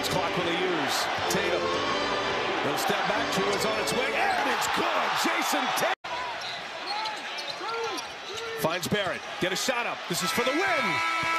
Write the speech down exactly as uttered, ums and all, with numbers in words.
much clock will he use? Tatum. He'll step back. Two is on its way, and it's good. Jason Tatum finds Barrett. Get a shot up. This is for the win.